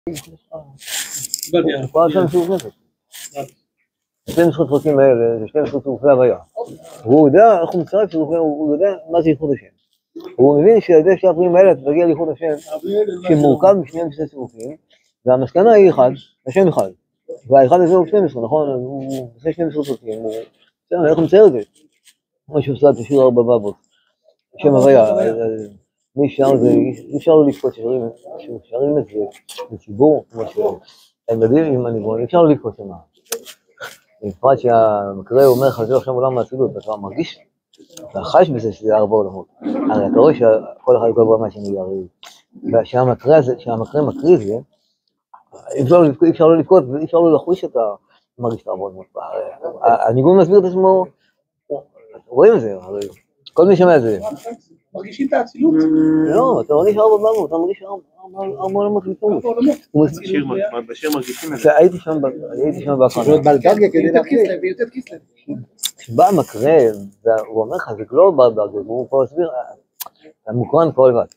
שתי נוסחות פרקים האלה, זה שתי נוסחות צירופי הוויה. והוא יודע איך הוא מצטרף, הוא יודע מה זה ייחוד השם. הוא מבין שעל ידי שתי הפרקים האלה אתה תגיע לייחוד השם שמורכב משניהם שני צירופים, והמסקנה היא אחד, השם אחד. והאחד הזה הוא 12, נכון? הוא עושה 12 פרקים, איך הוא מצייר את זה? כמו שעושה את השיר 4 בבות, שם הוויה. מי שר זה, אי אפשר לו לקפוץ שרים את זה לציבור, כמו שהם יודעים עם הניגון, אי אפשר לו לקפוץ שמה. בפרט שהמקרה אומר לך, זה עכשיו עולם מהצילות, אתה מרגיש, אתה חש בזה שזה 4 עולמות. הרי אתה רואה שכל אחד גבוה מהשני, הרי שהמקרה מקריא זה, אי אפשר לו לבכות ואי אפשר לו לחוש את המרגיש את 4 עולמות. הניגון מסביר את עצמו, רואים את זה, הרי כל מי שומע את זה. מרגישים את האצילות? לא, אתה מרגיש 4 עולמות, אתה מרגיש 4 עולמות לפעמים. בשיר מרגישים את זה. הייתי שם בהכנה. זה בלגגיה כדי להכיר. ביותר כיסלב. כשבא המקרה, הוא אומר לך, זה לא בלגגיה, הוא פה מסביר, אתה מוקרן כל לבד.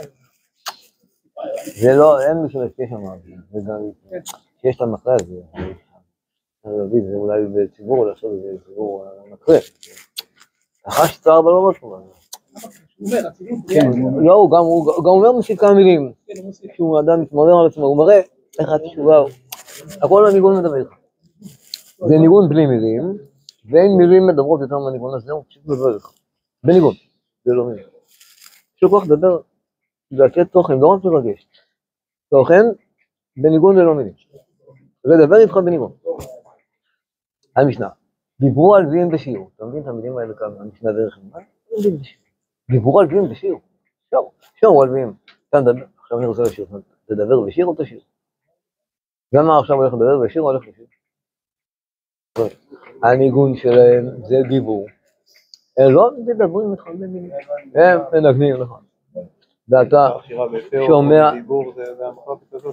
זה לא, אין מי שמסביר שם, שיש את המקרה הזה. זה אולי בציבור, לעשות את זה בציבור המקרה. אחש את 4 עולמות כמובן. לא, הוא גם אומר מוסיף כמה מילים, שהוא אדם מתמודד על עצמו, הוא מראה איך התשובה, הכל הניגון מדבר לך. זה ניגון בלי מילים, ואין מילים מדברות יותר מהניגון הזה, הוא פשוט מדבר לך. בניגון, זה לא מילים. יש לו כוח לדבר, לתת תוכן, לא רק לרגש. תוכן, בניגון ללא מילים. לדבר איתך בניגון. המשנה, דיברו על לוויים בשיר, אתה מבין את המילים האלה כאן, המשנה דרך מה? דיברו על לוויים בשיר, שרו על לוויים, עכשיו אני רוצה לשיר, תדבר בשיר או תשיר? גם מה עכשיו הולך לדבר בשיר או הולך לשיר? הניגון שלהם זה דיבור, הם לא מדברים איתך במילים, הם מנגנים לך, ואתה שומע, דיבור זה המחלוקת הזאת,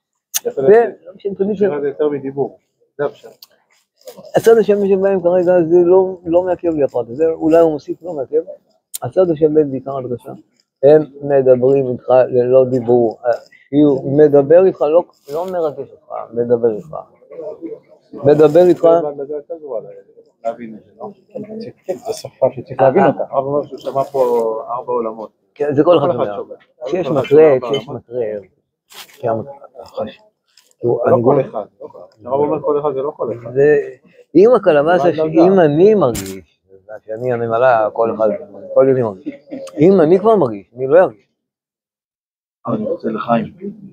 שירה זה יותר מדיבור, זה הפשט. הצד השם שבהם כרגע זה לא מעכב לי הפרט הזה, אולי הוא מוסיף לא מעכב. הצד השם בעיקר הדגשה, הם מדברים איתך ללא דיבור, הוא מדבר איתך, לא מרגש אותך, מדבר איתך. מדבר איתך... זה יותר גרוע להבין את זה, לא? זה שפה שצריך להבין אותה. הרב אומר שהוא שמע פה 4 עולמות. כן, זה כל אחד שומע. כשיש מקרה, לא כל אחד, הרב אומר כל אחד זה לא כל אחד. אם הקלמסה שאם אני מרגיש, שאני הנמלה, כל אחד, כל ידי מרגיש, אם אני כבר מרגיש, אני לא ארגיש. אני רוצה לחיים.